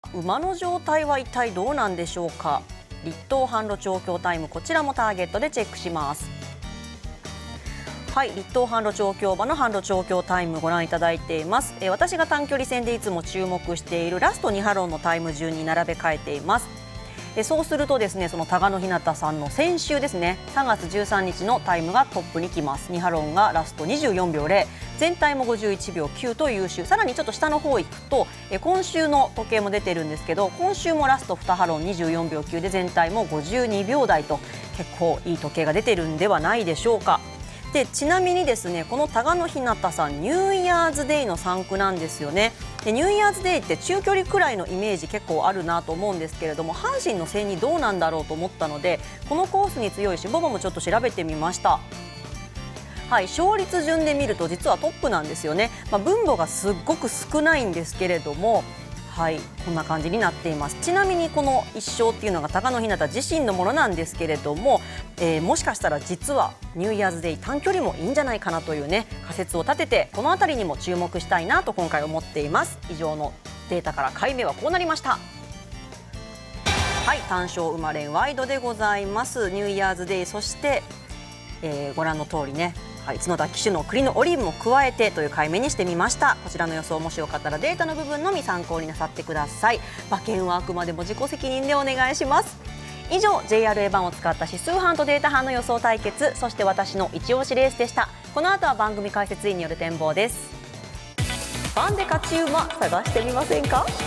馬の状態は一体どうなんでしょうか。立東販路調教タイム、こちらもターゲットでチェックします。はい、立東販路調教馬の販路調教タイムご覧いただいています。私が短距離戦でいつも注目しているラスト2ハロンのタイム順に並べ替えています。そうするとですね、その高野ひなたさんの先週ですね、3月13日のタイムがトップに来ます。2ハロンがラスト24秒0、全体も51秒9と優秀。さらにちょっと下の方行くと、今週の時計も出てるんですけど、今週もラスト2ハロン24秒9で全体も52秒台と結構いい時計が出てるんではないでしょうか。でちなみにですね、この高野ひなたさんニューイヤーズデイの3区なんですよね。でニューイヤーズデイって中距離くらいのイメージ結構あるなと思うんですけれども、阪神の戦にどうなんだろうと思ったので、このコースに強いしボボもちょっと調べてみました。はい、勝率順で見ると実はトップなんですよね。分母がすっごく少ないんですけれども、はい、こんな感じになっています。ちなみにこの1勝っていうのが高野ひなた自身のものなんですけれども、もしかしたら実はニューイヤーズデイ短距離もいいんじゃないかなというね仮説を立てて、この辺りにも注目したいなと今回思っています。以上のデータから解明はこうなりました。はい、単勝馬連ワイドでございます。ニューイヤーズデイ、そして、ご覧の通りね、はい、角田騎手の栗のオリーブも加えてという解明にしてみました。こちらの予想もしよかったらデータの部分のみ参考になさってください。馬券はあくまでも自己責任でお願いします。以上 JRA 版を使った指数班とデータ班の予想対決、そして私の一押しレースでした。この後は番組解説員による展望です。番で勝ち馬探してみませんか。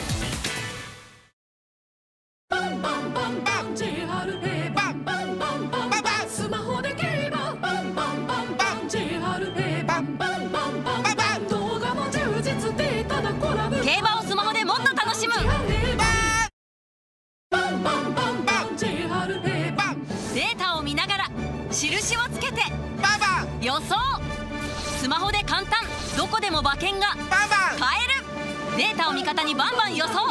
競馬をスマホでもっと楽しむデータを見ながら印をつけて予想、スマホで簡単、どこでも馬券が買える。データを味方にバンバン予想。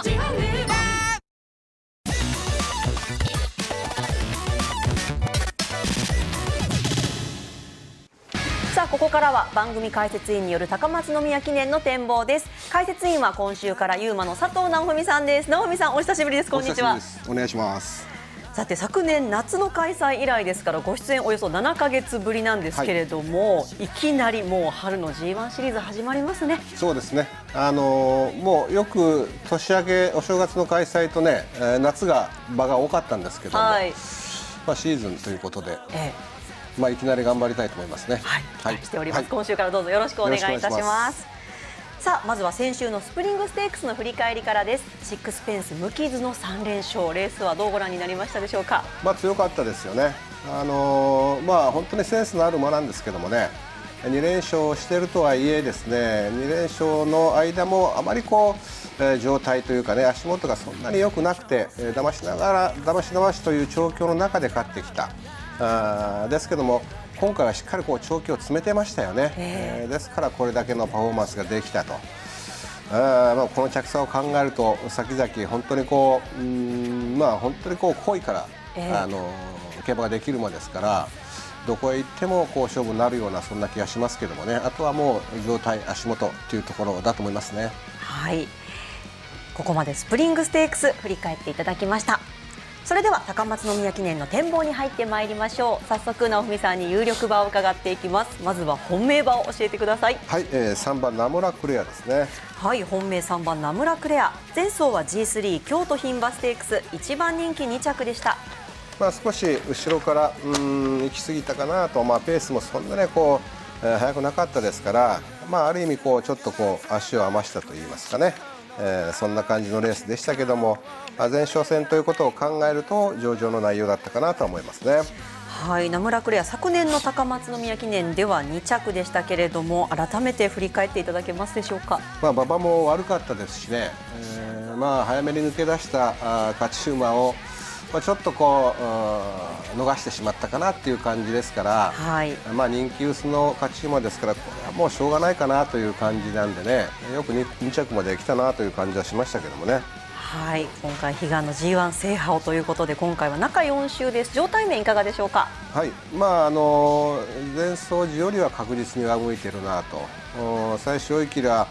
さあここからは番組解説員による高松宮記念の展望です。解説員は今週からユーマの佐藤直文さんです。直文さんお久しぶりです。こんにちは。 お願いします。 さて昨年夏の開催以来ですからご出演およそ7ヶ月ぶりなんですけれども、はい、いきなりもう春の G1 シリーズ始まりますね。 そうですね、もうよく年明けお正月の開催とね、夏が場が多かったんですけども、はい、シーズンということで、いきなり頑張りたいと思いますね。 はい、しております。今週からどうぞよろしくお願いいたします。さあまずは先週のスプリングステークスの振り返りからです。シックスペンス無傷の3連勝、レースはどうご覧になりましたでしょうか。 強かったですよね。本当にセンスのある馬なんですけどもね、2連勝しているとはいえですね、2連勝の間もあまり状態というかね、足元がそんなに良くなくて、だましながらだましだましという調教の中で勝ってきた。ですけども今回はしっかり調教を詰めてましたよね。ですからこれだけのパフォーマンスができたと。この着差を考えると先々本当に本当に濃いから競馬ができる馬ですから、どこへ行っても勝負になるようなそんな気がしますけどもね。あとはもう状態、足元というところだと思いますね。 はい、ここまでスプリングステークス振り返っていただきました。それでは高松宮記念の展望に入ってまいりましょう。早速直文さんに有力馬を伺っていきます。まずは本命馬を教えてください。 はい、3番ナムラクレアですね。 はい、本命3番ナムラクレア、前走は G3 京都牝馬ステークス1番人気2着でした。 少し後ろから行き過ぎたかなと、ペースもそんなに速くなかったですから、ある意味ちょっと足を余したといいますかね、そんな感じのレースでしたけども、前哨戦ということを考えると上々の内容だったかなと思いますね。 はい、ナムラクレア昨年の高松宮記念では2着でしたけれども、改めて振り返っていただけますでしょうか。 馬場も悪かったですしね、早めに抜け出した勝ち馬をちょっと逃してしまったかなっていう感じですから、人気薄の勝ち馬ですから、これはもうしょうがないかなという感じなんでね、よく 2着まで来たなという感じはしましたけどもね。 はい、今回悲願の G1 制覇をということで、今回は中4週です。状態面いかがでしょうか。 はい、前走時よりは確実に上向いているなと。最初追い切りは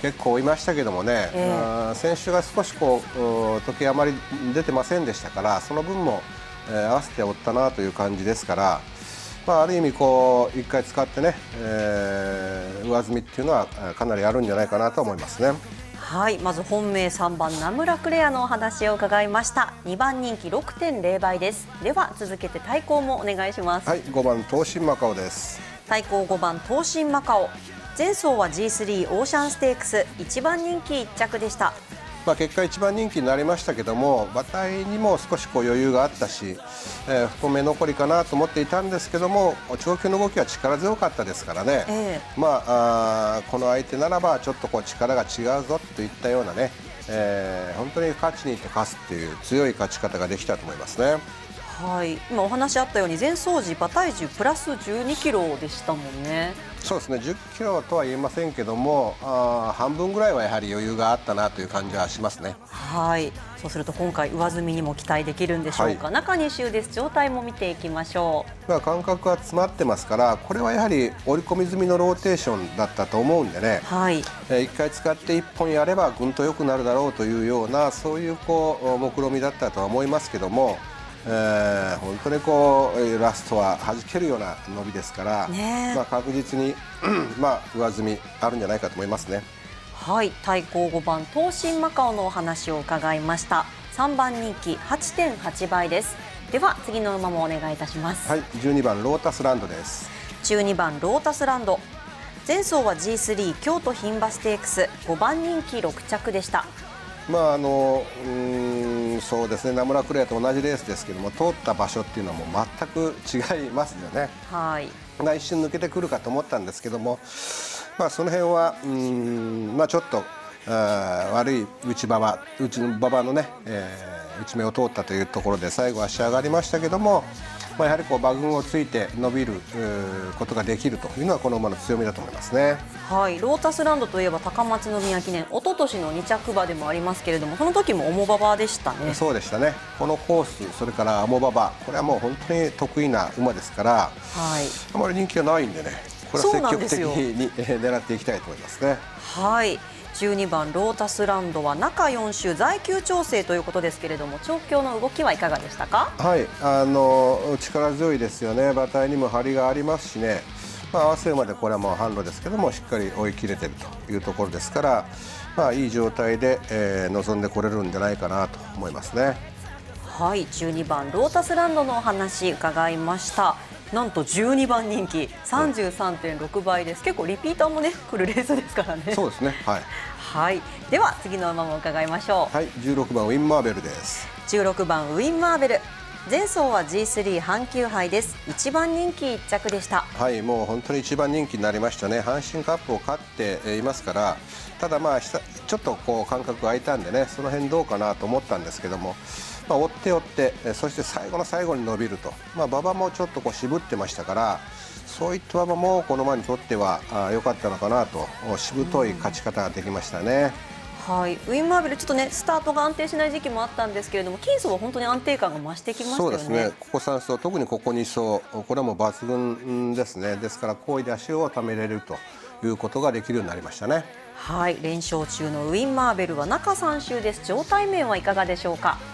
結構いましたけどもね、選手が少し時計あまり出てませんでしたから、その分も、合わせておったなという感じですから、ある意味1回使ってね、上積みっていうのはかなりあるんじゃないかなと思いますね。 はい、まず本命3番ナムラクレアのお話を伺いました。2番人気 6.0 倍です。では続けて対抗もお願いします。 はい、5番東進マカオです。 対抗5番東進マカオ、前走は G3 オーシャンステークス1番人気1着でした。 結果1番人気になりましたけども、馬体にも少し余裕があったし、太め残りかなと思っていたんですけども、長距離の動きは力強かったですからね、この相手ならばちょっと力が違うぞといったようなね、本当に勝ちにいって勝つっていう強い勝ち方ができたと思いますね。 はい、今お話あったように前走時馬体重プラス12キロでしたもんね。 そうですね、10キロとは言えませんけども、半分ぐらいはやはり余裕があったなという感じはしますね。 はい、そうすると今回上積みにも期待できるんでしょうか。中2週です。状態も見ていきましょう。感覚が詰まってますから、これはやはり織り込み済みのローテーションだったと思うんでね、1回使って1本やればぐんと良くなるだろうというような、そういう目論見だったとは思いますけども、本当にラストは弾けるような伸びですから、確実に上積みあるんじゃないかと思いますね。 はい、対抗5番東進マカオのお話を伺いました。3番人気 8.8 倍です。では次の馬もお願いいたします。 はい、12番ロータスランドです。 12番ロータスランド、前走は G3 京都牝馬ステークス5番人気6着でした。 そうですね、ナムラクレアと同じレースですけども、通った場所っていうのはもう全く違いますよね。一瞬抜けてくるかと思ったんですけども、その辺はちょっと悪い内馬場のね、内目を通ったというところで最後足上がりましたけども、やはり馬群をついて伸びることができるというのはこの馬の強みだと思いますね。 はい、ロータスランドといえば高松宮記念一昨年の2着馬でもありますけれども、その時も重馬場でしたね。 そうでしたね。このコース、それから重馬場、これはもう本当に得意な馬ですから、あまり人気がないんでね、これは積極的に狙っていきたいと思いますね。 はい、12番ロータスランドは中4週在休調整ということですけれども、調教の動きはいかがでしたか。 はい、力強いですよね。馬体にも張りがありますしね、合わせるまでこれはもう販路ですけども、しっかり追い切れているというところですから、いい状態で、臨んでこれるんじゃないかなと思いますね。 はい、12番ロータスランドのお話伺いました。なんと12番人気 33.6 倍です。結構リピーターもね来るレースですからね。 そうですね。 はい、では次の馬も伺いましょう。 はい、16番ウィンマーベルです。 16番ウィンマーベル、前走は G3 阪急杯です。1番人気1着でした。 はい、もう本当に1番人気になりましたね。阪神カップを勝っていますから、ただちょっと間隔が空いたんでね、その辺どうかなと思ったんですけども、追って追って、そして最後の最後に伸びると、馬場もちょっと渋ってましたから、そういった馬場もこの馬にとっては良かったのかなと、しぶとい勝ち方ができましたね。 はい、ウィンマーベルちょっとねスタートが安定しない時期もあったんですけれども、金走は本当に安定感が増してきましたよね。 そうですね。ここ3走、特にここ2走、これはもう抜群ですね。ですから好意で足をためれるということができるようになりましたね。 はい、連勝中のウィンマーベルは中3週です。状態面はいかがでしょうか。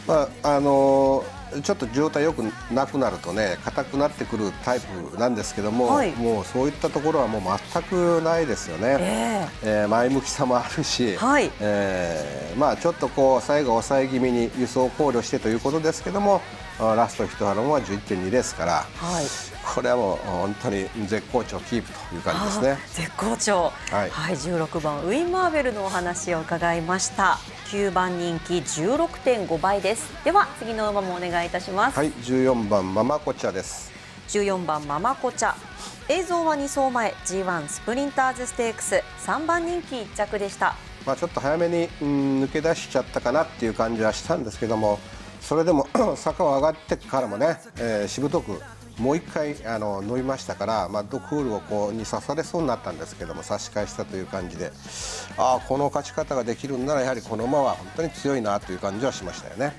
ちょっと状態よくなくなるとね、硬くなってくるタイプなんですけども、もうそういったところはもう全くないですよね。前向きさもあるし、ちょっと最後抑え気味に輸送を考慮してということですけども、ラスト1ハロンは 11.2 ですから、これはもう本当に絶好調キープという感じですね。 絶好調。16番ウィンマーベルのお話を伺いました。9番人気 16.5 倍です。では次の馬もお願いいたします。 はい、14番ママコチャです。 14番ママコチャ、映像は2走前 G1 スプリンターズステークス3番人気1着でした。 ちょっと早めに抜け出しちゃったかなっていう感じはしたんですけども、それでも坂を上がってからもね、しぶとくもう1回伸びましたから、ドクールに刺されそうになったんですけども、差し返したという感じで、この勝ち方ができるんならやはりこの馬は本当に強いなという感じはしましたよね。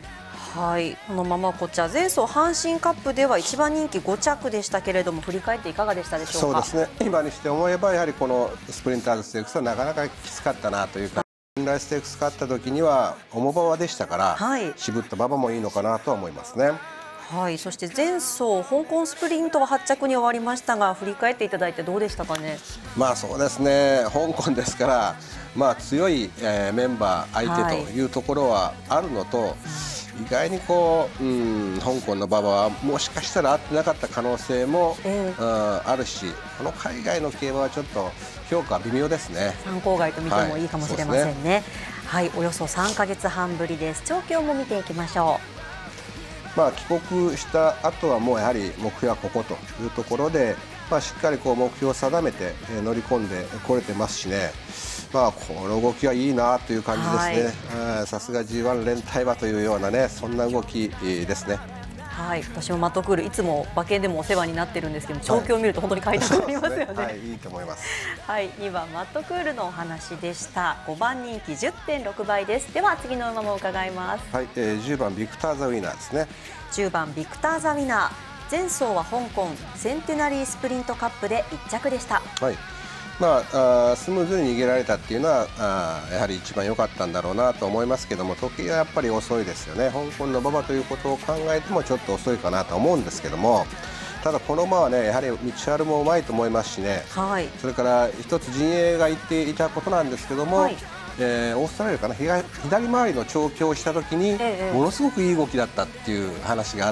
はい、このままこちら前走阪神カップでは1番人気5着でしたけれども、振り返っていかがでしたでしょうか。 そうですね、今にして思えばやはりこのスプリンターズステークスはなかなかきつかったなというか、信頼ステークス勝った時には重馬場でしたから、 はい、 渋った馬場もいいのかなとは思いますね。 はい、そして前走香港スプリントは8着に終わりましたが、振り返っていただいてどうでしたかね。 まあそうですね、香港ですから、まあ、強い、メンバー相手というところはあるのと、意外にこう、香港の馬場はもしかしたら合ってなかった可能性も、あるし、この海外の競馬はちょっと評価は微妙ですね。 参考外と見てもいいかもしれませんね。はい、およそ3ヶ月半ぶりです。調教も見ていきましょう。まあ、帰国した後はもうやはり目標はここというところで、まあ、しっかりこう目標を定めて乗り込んでこれてますしね。まあ、この動きはいいなという感じですね。さすが G1 連帯馬というようなね、そんな動きですね。 はい、私もマットクールいつも馬券でもお世話になってるんですけど、調教を見ると本当に買いたくなりますよね。 はい、いいと思います。 はい、2番マットクールのお話でした。5番人気 10.6 倍です。では次の馬も伺います。 はい、10番ビクター・ザ・ウィナーですね。 10番ビクター・ザ・ウィナー、前走は香港センテナリースプリントカップで1着でした。 はい、まあ、スムーズに逃げられたっていうのはやはり一番良かったんだろうなと思いますけども、時計はやっぱり遅いですよね。香港の馬場ということを考えてもちょっと遅いかなと思うんですけども、ただこの馬はね、やはり道春もうまいと思いますしね、はい、それから一つ陣営が言っていたことなんですけども、はい、オーストラリアかな、左回りの調教をした時にものすごくいい動きだったっていう話があって、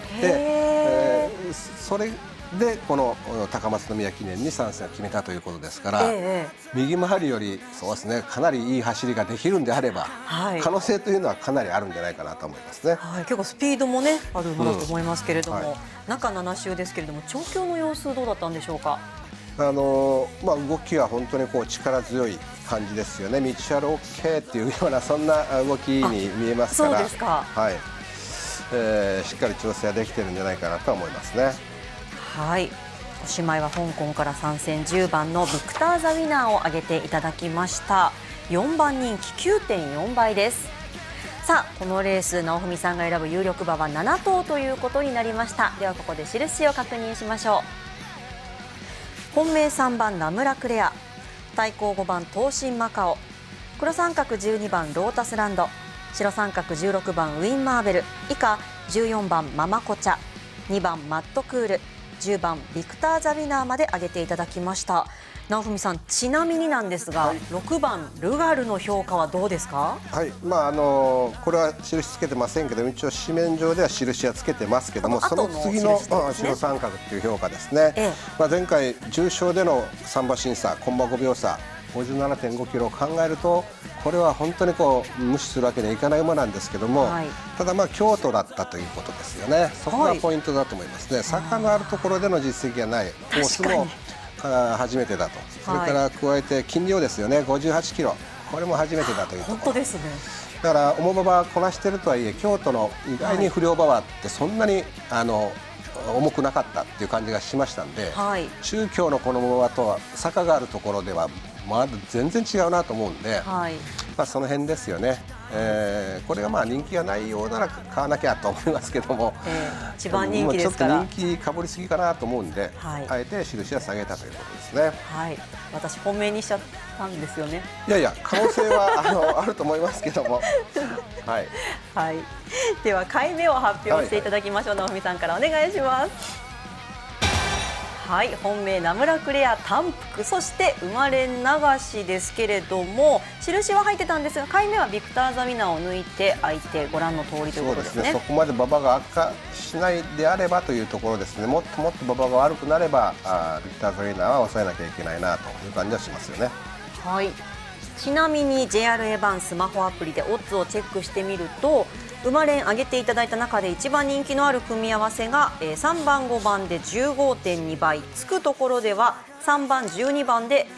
それでこの高松宮記念に参戦を決めたということですから、右回りよりそうですね、かなりいい走りができるんであれば、はい、可能性というのはかなりあるんじゃないかなと思いますね。 はい、結構スピードもねある馬だと思いますけれども、はい、中7週ですけれども調教の様子どうだったんでしょうか。 まあ、動きは本当にこう力強い感じですよね。道春 OK っていうようなそんな動きに見えますから、そうですか、はい、しっかり調整はできてるんじゃないかなと思いますね。はい、 おしまいは香港から参戦10番のビクター・ザ・ウィナーを挙げていただきました。4番人気 9.4 倍です。さあこのレース直文さんが選ぶ有力馬は7頭ということになりました。ではここで印を確認しましょう。本命3番ナムラクレア、対抗5番東進マカオ、黒三角12番ロータスランド、白三角16番ウィンマーベル、以下14番ママコチャ、2番マットクール、10番ビクター・ザ・ウィナーまで挙げていただきました。直文さん、ちなみになんですが、はい、6番ルガルの評価はどうですか。 はい、まあこれは印つけてませんけど、一応紙面上では印はつけてますけども、その次の白三角っていう評価ですね。まあ前回重賞での3馬審査、コンマ5秒差、57.5 キロを考えると、これは本当にこう無視するわけにはいかない馬なんですけども、はい、ただまあ京都だったということですよね。そこがポイントだと思いますね。坂のあるところでの実績がないコースも初めてだと、それから加えて斤量ですよね、58キロ、これも初めてだというところ。 本当ですね。 だから重馬場こなしているとはいえ、京都の意外に不良馬場ってそんなに重くなかったっていう感じがしましたんで、はい、中京のこの馬場とは坂があるところではまだ全然違うなと思うんで、はい、まあその辺ですよね。これがまあ人気がないようなら買わなきゃと思いますけども、 一番人気ですからちょっと人気かぶりすぎかなと思うんで、はい、あえて印は下げたということですね。 はい、私本命にしちゃったんですよね。 いやいや、可能性はあると思いますけどもはい、 はい、では買い目を発表していただきましょう。直美さんからお願いします。はい、本命ナムラクレア単服、そして生まれ流しですけれども、印は入ってたんですが、買い目はビクター・ザ・ウィナーを抜いて相手ご覧の通りということですね。 そこまで馬場が悪化しないであればというところですね。もっともっと馬場が悪くなればビクター・ザ・ウィナーは抑えなきゃいけないなという感じはしますよね。 はい、ちなみに JRA 版スマホアプリでオッズをチェックしてみると、馬連上げていただいた中で一番人気のある組み合わせが3番5番で 15.2 倍、つくところでは3番12番で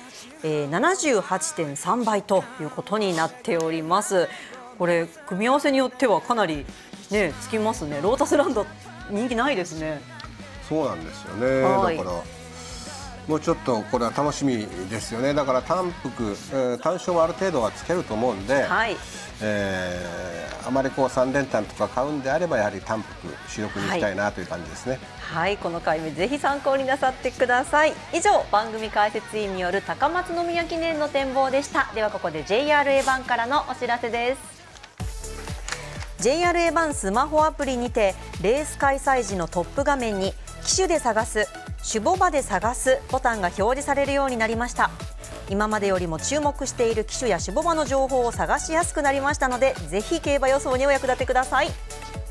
78.3 倍ということになっております。これ組み合わせによってはかなりねつきますね。ロータスランド人気ないですね。 そうなんですよね。はい、だからもうちょっとこれは楽しみですよね。だから単服、単勝もある程度はつけると思うんで、はい、ああまりこう3連単とか買うんであればやはり単服主力に行きたいなという感じですね。 はい、この回目ぜひ参考になさってください。以上、番組解説委員による高松宮記念の展望でした。ではここで JRA 版からのお知らせです。JRA 版スマホアプリにてレース開催時のトップ画面に騎手で探す、種牡馬で探すボタンが表示されるようになりました。今までよりも注目している騎手や種牡馬の情報を探しやすくなりましたので、ぜひ競馬予想にお役立てください。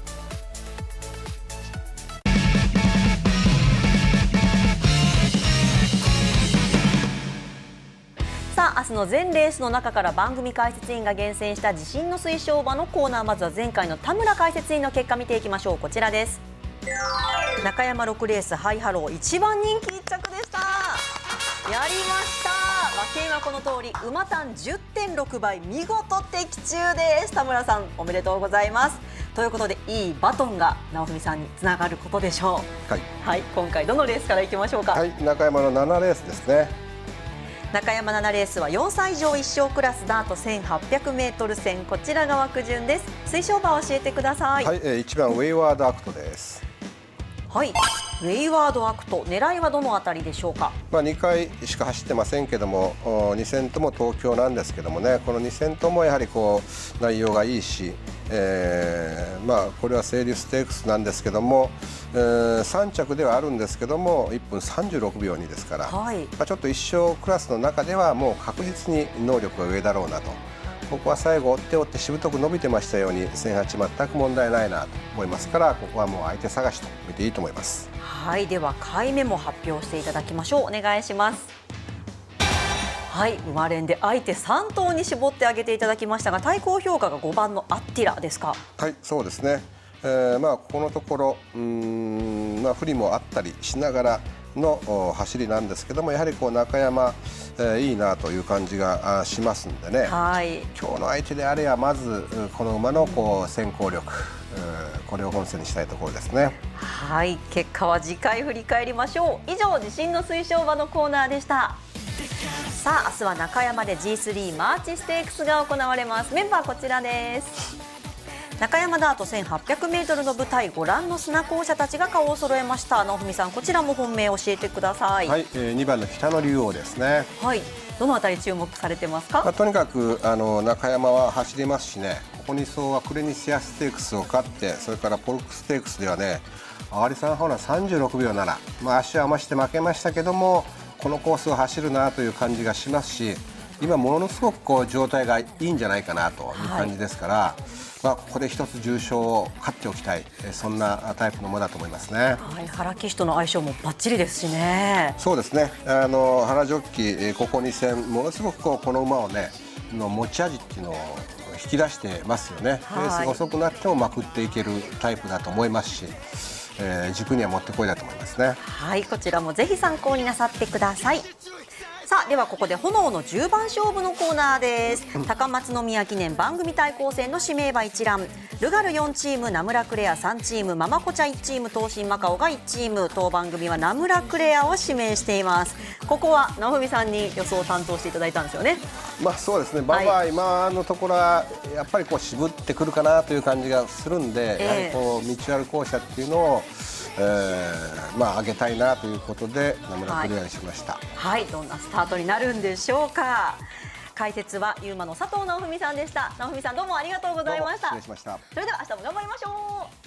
さあ、明日の全レースの中から番組解説員が厳選した自信の推奨馬のコーナー、まずは前回の田村解説員の結果見ていきましょう。こちらです。中山6レースハイハロー1番人気1着でした。やりました。馬券はこの通り、馬単 10.6 倍、見事的中です。田村さん、おめでとうございます。ということで、いいバトンが直文さんにつながることでしょう。 はい、 はい、今回どのレースからいきましょうか。 はい、中山の7レースですね。 中山7レースは4歳以上1勝クラスダート 1800m 戦、こちらが枠順です。推奨馬を教えてください。 はい、1番ウェイワードアクトです。 はい、ウェイワードアクト、狙いはどのあたりでしょうか。 2回しか走ってませんけども、2戦とも東京なんですけどもね、この2戦ともやはりこう内容がいいし、これはセイリウステークスなんですけども、3着ではあるんですけども1分36秒2ですから、 はい、 ちょっと1勝クラスの中ではもう確実に能力が上だろうなと。ここは最後追って追ってしぶとく伸びてましたように1008全く問題ないなと思いますから、ここはもう相手探しと見ていいと思います。 はい、では回目も発表していただきましょう。お願いします。はい、馬連で相手3頭に絞ってあげていただきましたが、対抗評価が5番のアッティラですか。 はい、そうですね。ここのところ不利もあったりしながらの走りなんですけども、やはりこう中山、いいなという感じがしますんでね、 はい、 今日の相手であればまずこの馬のこう先行力、これを本線にしたいところですね。 はい、結果は次回振り返りましょう。以上、自信の推奨馬のコーナーでした。さあ、明日は中山で G3 マーチステークスが行われます。メンバーこちらです。中山ダート 1800m の舞台、ご覧の砂校舎たちが顔を揃えました。直文さん、こちらも本命教えてください。 はい、2番の北の竜王ですね。 はい、どのあたり注目されてますか。 とにかく中山は走りますしね、ここ2走はクレニシアステークスを勝って、それからポルクステークスではね、アワリサンハオナ36秒7、足を余して負けましたけども、このコースを走るなという感じがしますし、今ものすごくこう状態がいいんじゃないかなという感じですから、ここで一つ重賞を勝っておきたい、そんなタイプの馬だと思いますね。 はい、原騎手との相性もバッチリですしね。 そうですね。原ジョッキここ2戦ものすごくこの馬をねの持ち味っていうのを引き出してますよね。レースが遅くなってもまくっていけるタイプだと思いますし、軸にはもってこいだと思いますね。 はい、こちらもぜひ参考になさってください。さあ、ではここで炎の10番勝負のコーナーです。高松宮記念番組対抗戦の指名馬一覧、ルガル4チーム、ナムラクレア3チーム、ママコチャ1チーム、東進マカオが1チーム。当番組はナムラクレアを指名しています。ここは直文さんに予想を担当していただいたんですよね。 そうですね。今のところはやっぱりこう渋ってくるかなという感じがするんで、やはりこう道ある校舎っていうのを上げたいなということでナムラクレアにしました。 はい、どんなスタートになるんでしょうか。解説はユーマの佐藤直文さんでした。直文さん、どうもありがとうございました。 失礼しました。 それでは明日も頑張りましょう。